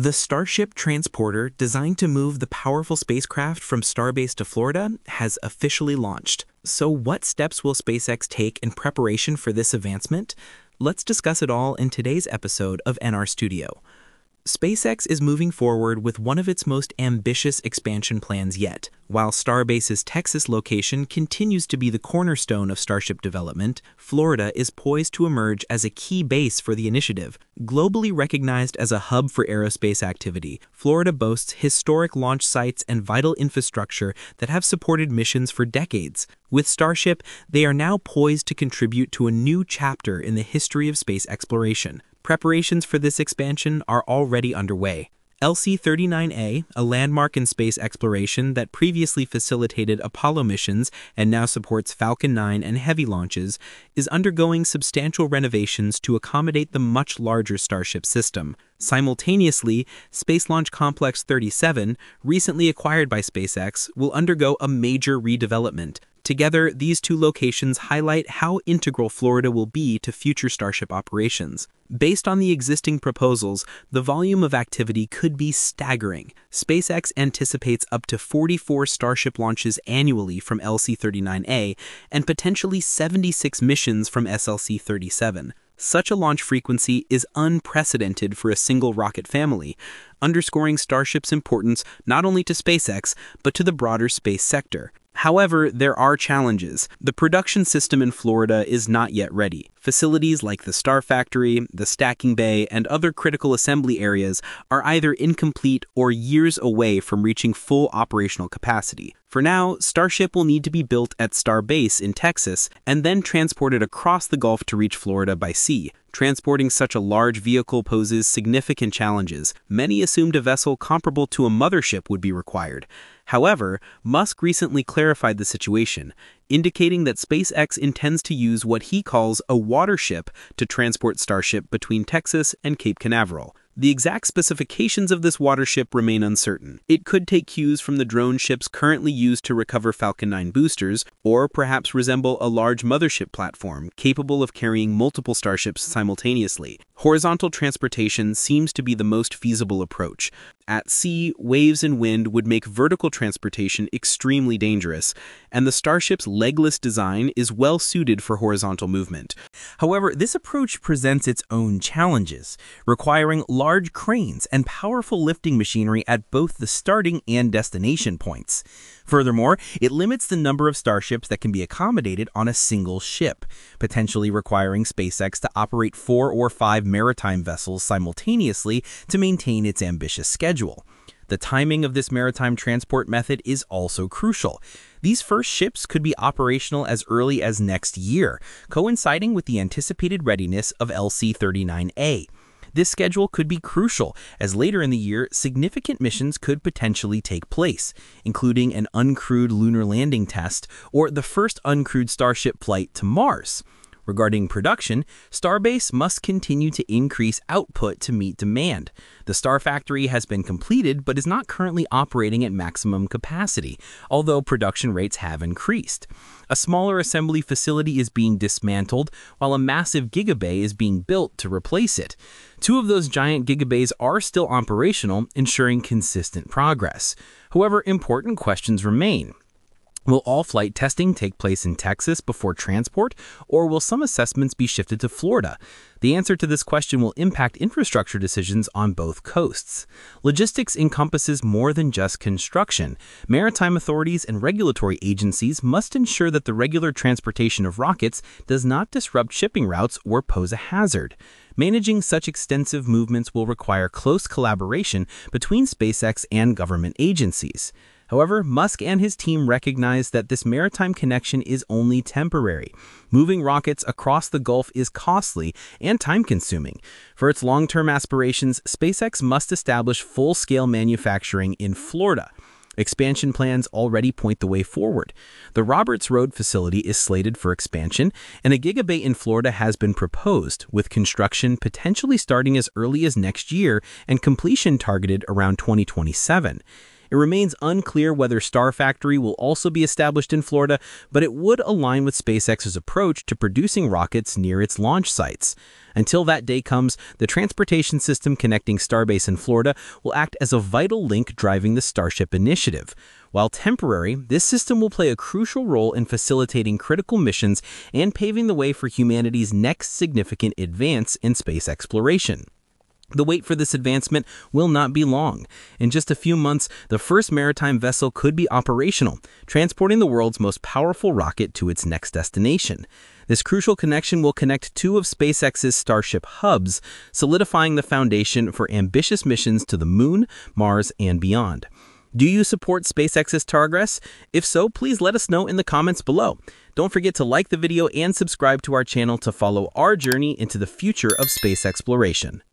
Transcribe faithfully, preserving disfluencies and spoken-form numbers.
The Starship transporter, designed to move the powerful spacecraft from Starbase to Florida, has officially launched. So what steps will SpaceX take in preparation for this advancement? Let's discuss it all in today's episode of N R Studio. SpaceX is moving forward with one of its most ambitious expansion plans yet. While Starbase's Texas location continues to be the cornerstone of Starship development, Florida is poised to emerge as a key base for the initiative. Globally recognized as a hub for aerospace activity, Florida boasts historic launch sites and vital infrastructure that have supported missions for decades. With Starship, they are now poised to contribute to a new chapter in the history of space exploration. Preparations for this expansion are already underway. L C thirty-nine A, a landmark in space exploration that previously facilitated Apollo missions and now supports Falcon nine and Heavy launches, is undergoing substantial renovations to accommodate the much larger Starship system. Simultaneously, Space Launch Complex thirty-seven, recently acquired by SpaceX, will undergo a major redevelopment. Together, these two locations highlight how integral Florida will be to future Starship operations. Based on the existing proposals, the volume of activity could be staggering. SpaceX anticipates up to forty-four Starship launches annually from L C thirty-nine A and potentially seventy-six missions from S L C thirty-seven. Such a launch frequency is unprecedented for a single rocket family, underscoring Starship's importance not only to SpaceX, but to the broader space sector. However, there are challenges. The production system in Florida is not yet ready. Facilities like the Star Factory, the stacking bay, and other critical assembly areas are either incomplete or years away from reaching full operational capacity. For now, Starship will need to be built at Starbase in Texas and then transported across the Gulf to reach Florida by sea. Transporting such a large vehicle poses significant challenges. Many assumed a vessel comparable to a mothership would be required. However, Musk recently clarified the situation, indicating that SpaceX intends to use what he calls a watership to transport Starship between Texas and Cape Canaveral. The exact specifications of this watership remain uncertain. It could take cues from the drone ships currently used to recover Falcon nine boosters, or perhaps resemble a large mothership platform capable of carrying multiple Starships simultaneously. Horizontal transportation seems to be the most feasible approach. At sea, waves and wind would make vertical transportation extremely dangerous, and the Starship's legless design is well suited for horizontal movement. However, this approach presents its own challenges, requiring large cranes and powerful lifting machinery at both the starting and destination points. Furthermore, it limits the number of Starships that can be accommodated on a single ship, potentially requiring SpaceX to operate four or five maritime vessels simultaneously to maintain its ambitious schedule. The timing of this maritime transport method is also crucial. These first ships could be operational as early as next year, coinciding with the anticipated readiness of L C thirty-nine A. This schedule could be crucial, as later in the year, significant missions could potentially take place, including an uncrewed lunar landing test or the first uncrewed Starship flight to Mars. Regarding production, Starbase must continue to increase output to meet demand. The Star Factory has been completed but is not currently operating at maximum capacity, although production rates have increased. A smaller assembly facility is being dismantled, while a massive gigabay is being built to replace it. Two of those giant gigabays are still operational, ensuring consistent progress. However, important questions remain. Will all flight testing take place in Texas before transport, or will some assessments be shifted to Florida? The answer to this question will impact infrastructure decisions on both coasts. Logistics encompasses more than just construction. Maritime authorities and regulatory agencies must ensure that the regular transportation of rockets does not disrupt shipping routes or pose a hazard. Managing such extensive movements will require close collaboration between SpaceX and government agencies. However, Musk and his team recognize that this maritime connection is only temporary. Moving rockets across the Gulf is costly and time-consuming. For its long-term aspirations, SpaceX must establish full-scale manufacturing in Florida. Expansion plans already point the way forward. The Roberts Road facility is slated for expansion, and a gigabay in Florida has been proposed, with construction potentially starting as early as next year and completion targeted around twenty twenty-seven. It remains unclear whether Star Factory will also be established in Florida, but it would align with SpaceX's approach to producing rockets near its launch sites. Until that day comes, the transportation system connecting Starbase in Florida will act as a vital link driving the Starship initiative. While temporary, this system will play a crucial role in facilitating critical missions and paving the way for humanity's next significant advance in space exploration. The wait for this advancement will not be long. In just a few months, the first maritime vessel could be operational, transporting the world's most powerful rocket to its next destination. This crucial connection will connect two of SpaceX's Starship hubs, solidifying the foundation for ambitious missions to the Moon, Mars, and beyond. Do you support SpaceX's progress? If so, please let us know in the comments below. Don't forget to like the video and subscribe to our channel to follow our journey into the future of space exploration.